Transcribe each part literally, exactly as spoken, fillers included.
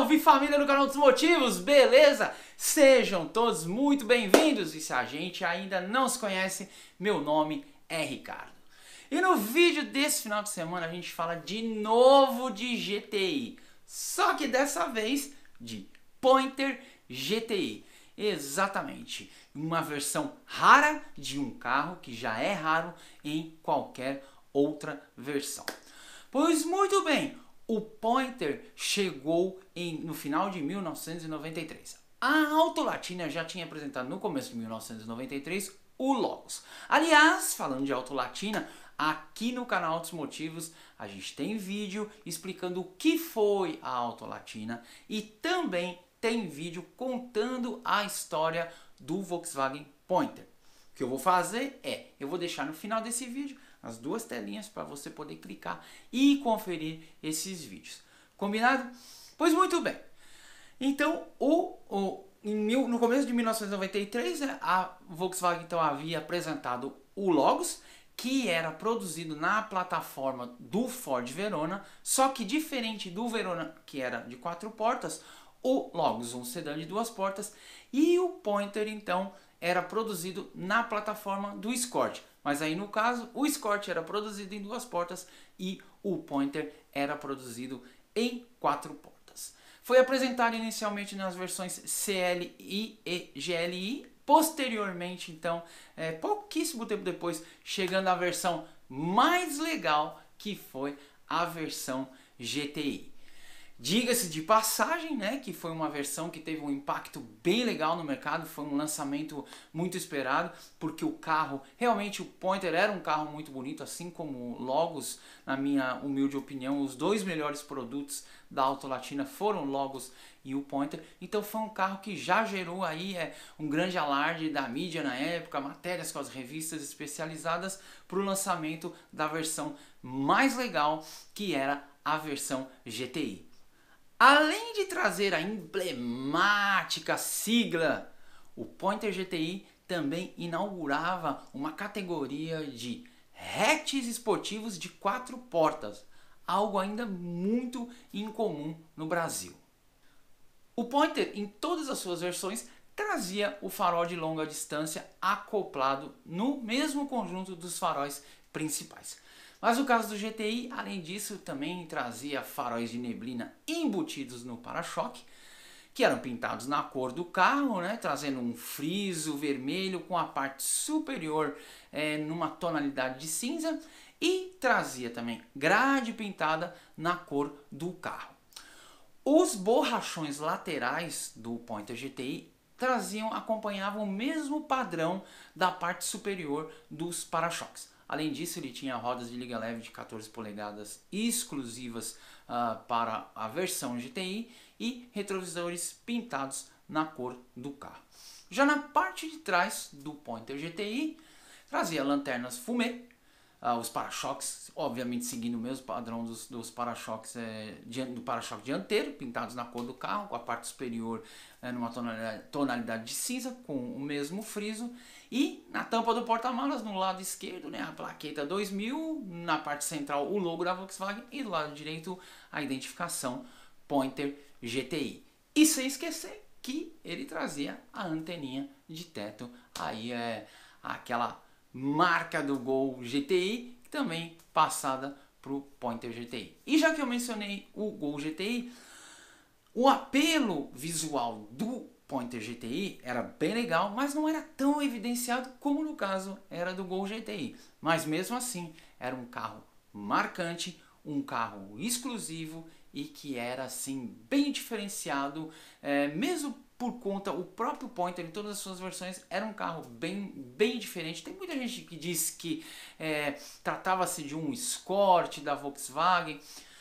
Salve família do canal dos Motivos, beleza? Sejam todos muito bem-vindos e se a gente ainda não se conhece, meu nome é Ricardo. E no vídeo desse final de semana a gente fala de novo de G T I, só que dessa vez de Pointer G T I. Exatamente, uma versão rara de um carro que já é raro em qualquer outra versão. Pois muito bem, o Pointer chegou em, no final de mil novecentos e noventa e três. A Autolatina já tinha apresentado no começo de mil novecentos e noventa e três o Logos. Aliás, falando de Autolatina, aqui no canal dos Motivos a gente tem vídeo explicando o que foi a Autolatina e também tem vídeo contando a história do Volkswagen Pointer. O que eu vou fazer é, eu vou deixar no final desse vídeo as duas telinhas para você poder clicar e conferir esses vídeos. Combinado? Pois muito bem. Então, o, o, em mil, no começo de mil novecentos e noventa e três, a Volkswagen então havia apresentado o Logos, que era produzido na plataforma do Ford Verona, só que diferente do Verona, que era de quatro portas, o Logos, um sedã de duas portas, e o Pointer, então, era produzido na plataforma do Escort. Mas aí, no caso, o Escort era produzido em duas portas e o Pointer era produzido em quatro portas. Foi apresentado inicialmente nas versões C L I e G L I, posteriormente, então, é, pouquíssimo tempo depois, chegando à versão mais legal, que foi a versão G T I. Diga-se de passagem, né, que foi uma versão que teve um impacto bem legal no mercado, foi um lançamento muito esperado, porque o carro, realmente o Pointer era um carro muito bonito, assim como o Logos, na minha humilde opinião, os dois melhores produtos da Autolatina foram o Logos e o Pointer, então foi um carro que já gerou aí é, um grande alarde da mídia na época, matérias com as revistas especializadas para o lançamento da versão mais legal, que era a versão G T I. Além de trazer a emblemática sigla, o Pointer G T I também inaugurava uma categoria de hatches esportivos de quatro portas, algo ainda muito incomum no Brasil. O Pointer, em todas as suas versões, trazia o farol de longa distância acoplado no mesmo conjunto dos faróis principais. Mas o caso do G T I, além disso, também trazia faróis de neblina embutidos no para-choque, que eram pintados na cor do carro, né, trazendo um friso vermelho com a parte superior é, numa tonalidade de cinza, e trazia também grade pintada na cor do carro. Os borrachões laterais do Pointer G T I traziam, acompanhavam o mesmo padrão da parte superior dos para-choques. Além disso, ele tinha rodas de liga leve de quatorze polegadas exclusivas uh, para a versão G T I e retrovisores pintados na cor do carro. Já na parte de trás do Pointer G T I, trazia lanternas fumê, uh, os para-choques, obviamente seguindo o mesmo padrão dos, dos para-choques é, do para-choque dianteiro, pintados na cor do carro, com a parte superior é, numa tonalidade, tonalidade de cinza, com o mesmo friso. E na tampa do porta-malas, no lado esquerdo, né, a plaqueta dois mil, na parte central o logo da Volkswagen e do lado direito a identificação Pointer G T I. E sem esquecer que ele trazia a anteninha de teto, aí é aquela marca do Gol G T I, também passada para o Pointer G T I. E já que eu mencionei o Gol G T I, o apelo visual do Pointer G T I era bem legal, mas não era tão evidenciado como no caso era do Gol G T I. Mas mesmo assim, era um carro marcante, um carro exclusivo e que era assim bem diferenciado, é, mesmo por conta, o próprio Pointer em todas as suas versões era um carro bem, bem diferente. Tem muita gente que diz que é, tratava-se de um Escort da Volkswagen.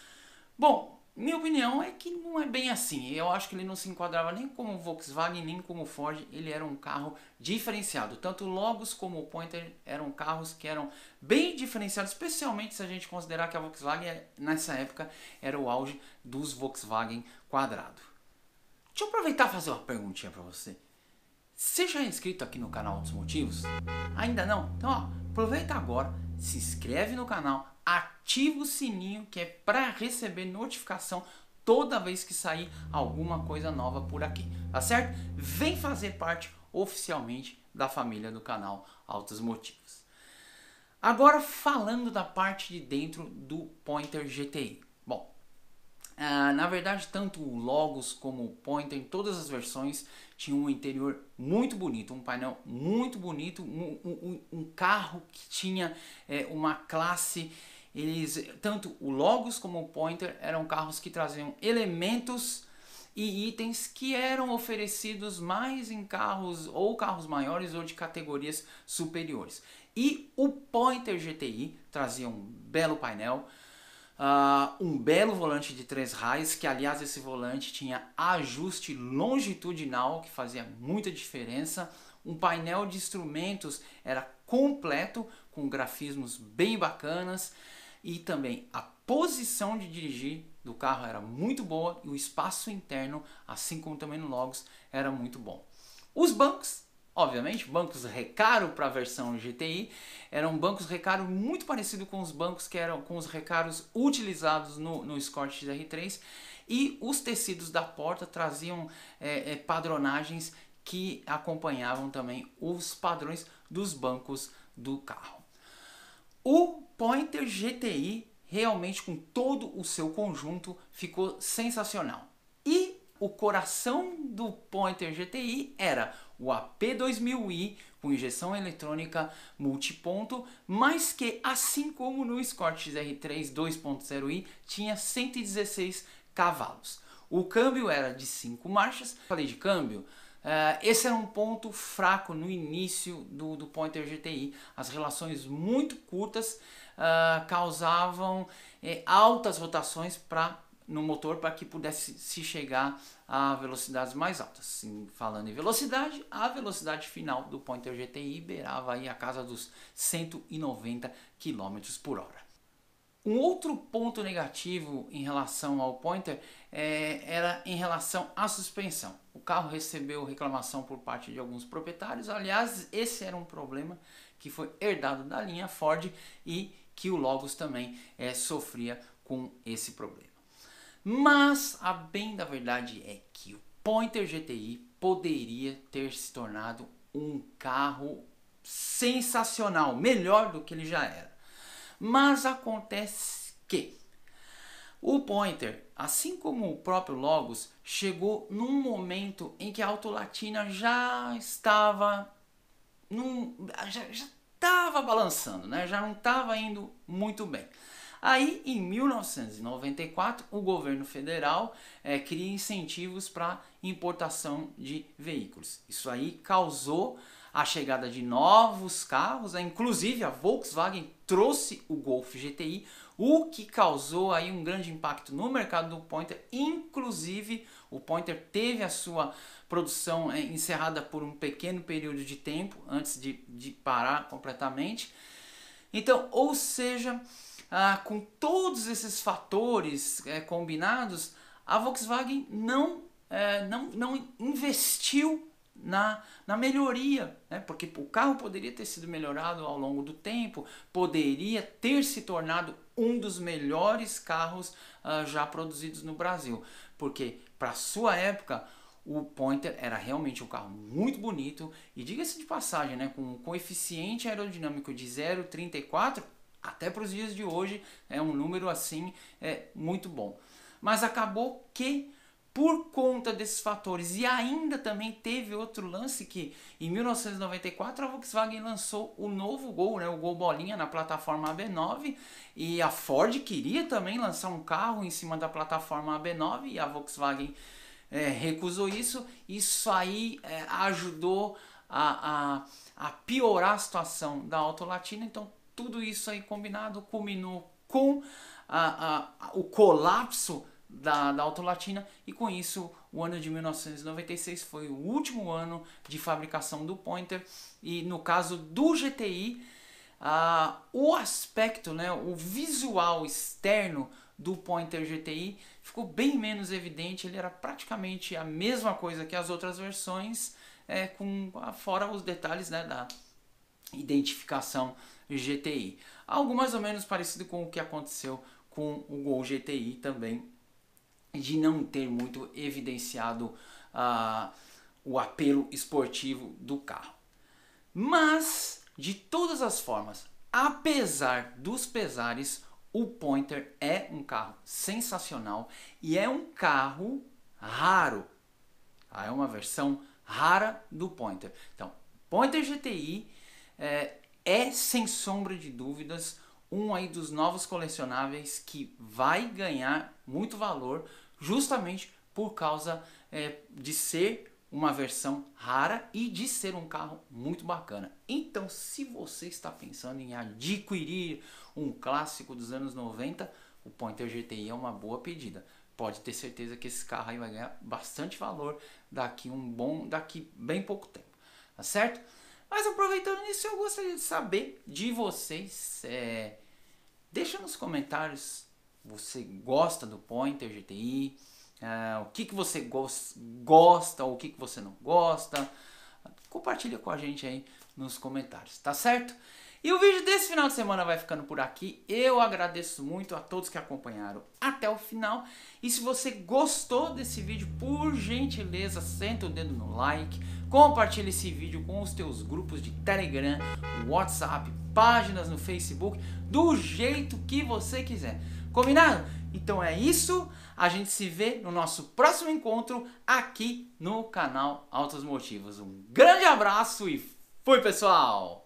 Bom, minha opinião é que não é bem assim. Eu acho que ele não se enquadrava nem como Volkswagen, nem como Ford. Ele era um carro diferenciado. Tanto o Logos como o Pointer eram carros que eram bem diferenciados, especialmente se a gente considerar que a Volkswagen, nessa época, era o auge dos Volkswagen quadrado. Deixa eu aproveitar e fazer uma perguntinha para você. Você já é inscrito aqui no canal dos Motivos? Ainda não? Então, ó, aproveita agora, se inscreve no canal, ativa o sininho que é para receber notificação toda vez que sair alguma coisa nova por aqui, tá certo? Vem fazer parte oficialmente da família do canal Altos Motivos. Agora falando da parte de dentro do Pointer G T I. Bom, Uh, na verdade, tanto o Logos como o Pointer, em todas as versões, tinham um interior muito bonito, um painel muito bonito, um, um, um carro que tinha é, uma classe. Eles, tanto o Logos como o Pointer eram carros que traziam elementos e itens que eram oferecidos mais em carros ou carros maiores ou de categorias superiores. E o Pointer G T I trazia um belo painel, Uh, um belo volante de três raios, que aliás esse volante tinha ajuste longitudinal que fazia muita diferença. Um painel de instrumentos era completo, com grafismos bem bacanas, e também a posição de dirigir do carro era muito boa e o espaço interno, assim como também no Logos, era muito bom. Os bancos, obviamente, bancos Recaro para a versão G T I, eram bancos Recaro muito parecido com os bancos que eram com os Recaros utilizados no, no Escort X R três, e os tecidos da porta traziam é, é, padronagens que acompanhavam também os padrões dos bancos do carro. O Pointer G T I realmente, com todo o seu conjunto, ficou sensacional. E o coração do Pointer G T I era o A P dois mil i com injeção eletrônica multiponto, mas que, assim como no Escort X R três dois ponto zero i, tinha cento e dezesseis cavalos. O câmbio era de cinco marchas. Falei de câmbio, uh, esse era um ponto fraco no início do, do Pointer G T I. As relações muito curtas uh, causavam eh, altas rotações para no motor para que pudesse se chegar a velocidades mais altas. Sim, falando em velocidade, a velocidade final do Pointer G T I beirava aí a casa dos cento e noventa quilômetros por hora. Um outro ponto negativo em relação ao Pointer é, era em relação à suspensão. O carro recebeu reclamação por parte de alguns proprietários. Aliás, esse era um problema que foi herdado da linha Ford e que o Logos também é, sofria com esse problema. Mas a bem da verdade é que o Pointer G T I poderia ter se tornado um carro sensacional, melhor do que ele já era. Mas acontece que o Pointer, assim como o próprio Logos, chegou num momento em que a Autolatina já estava num, já, já estava balançando, né? Já não estava indo muito bem. Aí, em mil novecentos e noventa e quatro, o governo federal é, cria incentivos para importação de veículos. Isso aí causou a chegada de novos carros, né? Inclusive a Volkswagen trouxe o Golf G T I, o que causou aí um grande impacto no mercado do Pointer. Inclusive, o Pointer teve a sua produção é, encerrada por um pequeno período de tempo, antes de, de parar completamente. Então, ou seja... Ah, com todos esses fatores é, combinados, a Volkswagen não, é, não, não investiu na, na melhoria, né? Porque o carro poderia ter sido melhorado ao longo do tempo, poderia ter se tornado um dos melhores carros ah, já produzidos no Brasil, porque para sua época o Pointer era realmente um carro muito bonito e, diga-se de passagem, né, com um coeficiente aerodinâmico de zero vírgula trinta e quatro, até para os dias de hoje é um número assim é muito bom. Mas acabou que, por conta desses fatores, e ainda também teve outro lance que em mil novecentos e noventa e quatro a Volkswagen lançou o novo Gol, né, o Gol Bolinha na plataforma A B nove, e a Ford queria também lançar um carro em cima da plataforma A B nove e a Volkswagen é, recusou isso. Isso aí é, ajudou a, a, a piorar a situação da Autolatina. Então tudo isso aí combinado culminou com a, a, o colapso da, da Autolatina, e com isso o ano de mil novecentos e noventa e seis foi o último ano de fabricação do Pointer. E no caso do G T I, a, o aspecto, né, o visual externo do Pointer G T I ficou bem menos evidente. Ele era praticamente a mesma coisa que as outras versões, é, com, fora os detalhes, né, da identificação G T I. Algo mais ou menos parecido com o que aconteceu com o Gol G T I também de não ter muito evidenciado uh, o apelo esportivo do carro. Mas, de todas as formas, apesar dos pesares, o Pointer é um carro sensacional e é um carro raro. É uma versão rara do Pointer. Então, Pointer G T I é, é sem sombra de dúvidas um aí dos novos colecionáveis que vai ganhar muito valor justamente por causa é, de ser uma versão rara e de ser um carro muito bacana. Então, se você está pensando em adquirir um clássico dos anos noventa, o Pointer G T I é uma boa pedida. Pode ter certeza que esse carro aí vai ganhar bastante valor daqui um bom, daqui bem pouco tempo, tá certo? Mas aproveitando isso, eu gostaria de saber de vocês, é, deixa nos comentários, você gosta do Pointer G T I? Uh, o que, que você gos- gosta ou o que, que você não gosta, compartilha com a gente aí nos comentários, tá certo? E o vídeo desse final de semana vai ficando por aqui. Eu agradeço muito a todos que acompanharam até o final. E se você gostou desse vídeo, por gentileza, senta o dedo no like, compartilha esse vídeo com os teus grupos de Telegram, WhatsApp, páginas no Facebook, do jeito que você quiser. Combinado? Então é isso, a gente se vê no nosso próximo encontro aqui no canal Autos Motivos. Um grande abraço e fui, pessoal!